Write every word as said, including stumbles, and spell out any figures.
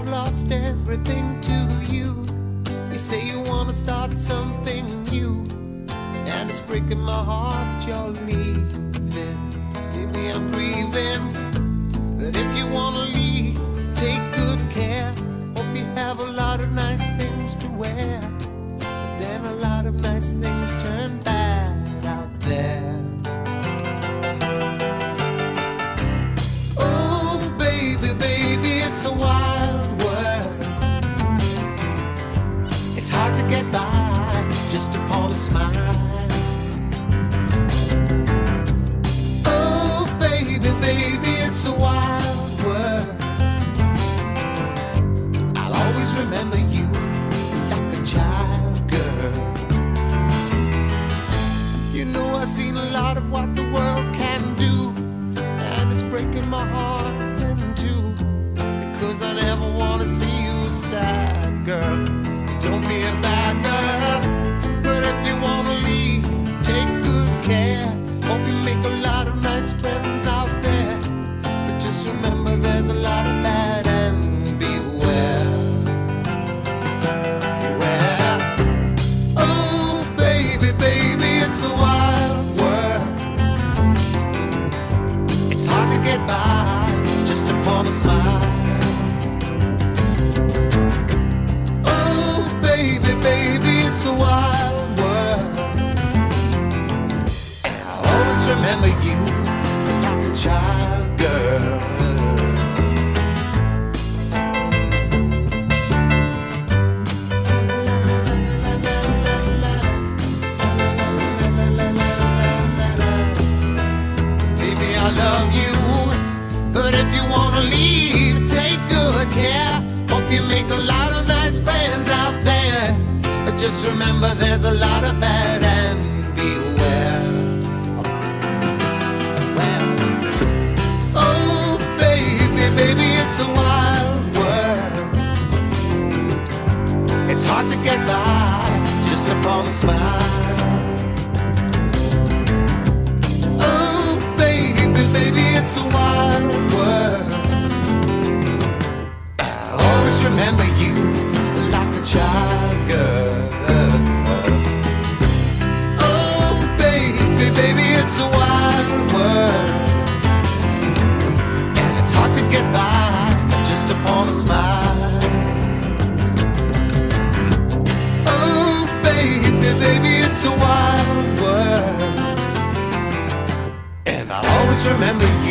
I've lost everything to you. You say you wanna start something new, and it's breaking my heart you're leaving. Baby, I'm grieving. But if you wanna leave, take good care. Hope you have a lot of nice things to wear, but then a lot of nice things turn bad out there. Oh baby, baby, it's a wild world. It's hard to get by just upon a smile. Oh baby, baby, it's a wild world. I'll always remember you like a child, girl. You know I've seen a lot of what the world can do, and it's breaking my heart in two, because I never want to see you sad, girl. Don't be a bad girl, but if you want to leave, take good care. Hope you make a lot of nice friends out there, but just remember there's a lot of bad, and beware. Beware. Oh baby, baby, it's a wild world. It's hard to get by just upon a smile. Oh baby, baby, it's a wild world, and I'll always remember you like a child, girl. Baby, I love you, but if you wanna leave, take good care. Hope you make a lot of nice friends out there, but just remember there's a lot of bad, and beware. Well, oh baby, baby, it's a wild world. It's hard to get by just upon a smile. Oh baby, baby, it's a wild world. I'll always remember you like a child, girl. Oh baby, baby, it's a wild world, and it's hard to get by just upon a smile. Oh baby, baby, it's a wild world, and I'll always remember you